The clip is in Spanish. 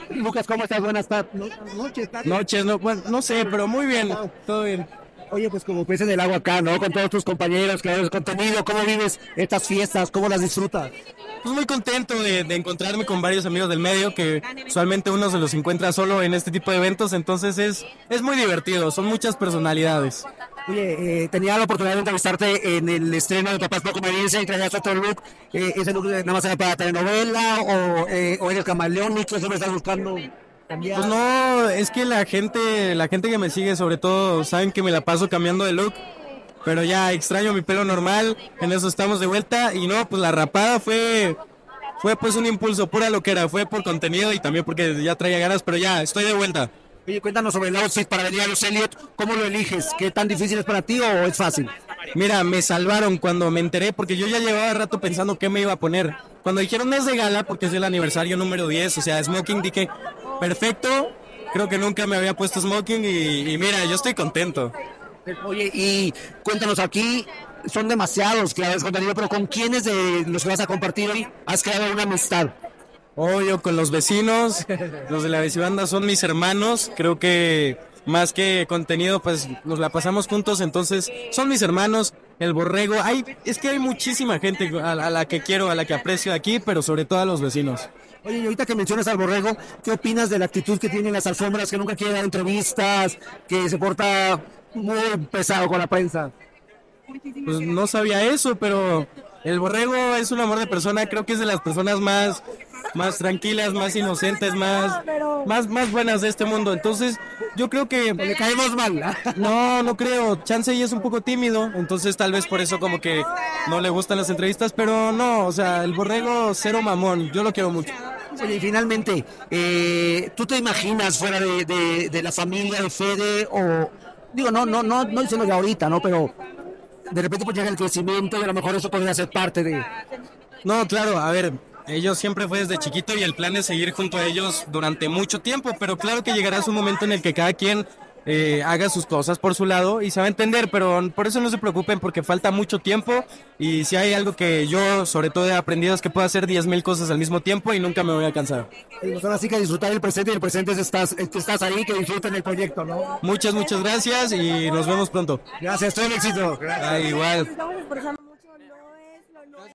Lucas, ¿cómo estás? Buenas noches. Noches, no, bueno, no sé, pero muy bien, todo bien. Oye, pues como pez en el agua acá, ¿no? Con todos tus compañeros, creadores de contenido, ¿cómo vives estas fiestas? ¿Cómo las disfrutas? Pues muy contento de encontrarme con varios amigos del medio que usualmente uno se los encuentra solo en este tipo de eventos, entonces es muy divertido, son muchas personalidades. Oye, tenía la oportunidad de entrevistarte en el estreno de Papás Poco Obediencia y traías otro look. ¿Ese look nada más era para telenovela o eres camaleónico? ¿Siempre estás buscando Pues cambiar? no, es que la gente que me sigue sobre todo saben que me la paso cambiando de look, pero ya extraño mi pelo normal, en eso estamos de vuelta y no, pues la rapada fue pues un impulso, pura loquera, fue por contenido y también porque ya traía ganas, pero ya estoy de vuelta. Oye, cuéntanos sobre el outfit para venir a los Elliot. ¿Cómo lo eliges? ¿Qué tan difícil es para ti o es fácil? Mira, me salvaron cuando me enteré, porque yo ya llevaba rato pensando qué me iba a poner. Cuando dijeron es de gala, porque es el aniversario número 10, o sea, smoking, dije, perfecto, creo que nunca me había puesto smoking y mira, yo estoy contento. Oye, y cuéntanos aquí, son demasiados creadores de contenido, pero ¿con quiénes de los que vas a compartir hoy has creado una amistad? Obvio, con los vecinos, los de la vecibanda son mis hermanos, creo que más que contenido, pues nos la pasamos juntos, entonces son mis hermanos, el borrego, es que hay muchísima gente a la que quiero, a la que aprecio aquí, pero sobre todo a los vecinos. Oye, y ahorita que mencionas al Borrego, ¿qué opinas de la actitud que tiene en las alfombras, que nunca quiere dar entrevistas, que se porta muy pesado con la prensa? Pues no sabía eso, pero el borrego es un amor de persona, creo que es de las personas más tranquilas, más inocentes, más buenas de este mundo. Entonces, yo creo que Le caemos mal. no creo. Chance y es un poco tímido, entonces tal vez por eso como que no le gustan las entrevistas, pero no, o sea, el borrego cero mamón, yo lo quiero mucho. Oye, y finalmente, ¿tú te imaginas fuera de la familia de Fede o, digo, no diciendo ya ahorita, ¿no? Pero de repente pues llega el crecimiento y a lo mejor eso podría ser parte de... No, claro, a ver, ellos siempre fue desde chiquito y el plan es seguir junto a ellos durante mucho tiempo, pero claro que llegará su momento en el que cada quien haga sus cosas por su lado y se va a entender, pero por eso no se preocupen porque falta mucho tiempo y si hay algo que yo sobre todo he aprendido es que puedo hacer 10,000 cosas al mismo tiempo y nunca me voy a cansar. Y pues ahora sí que disfrutar el presente y el presente es que estás ahí, que disfruten el proyecto, ¿no? Muchas gracias y nos vemos pronto. Gracias, todo el éxito. Ah, igual.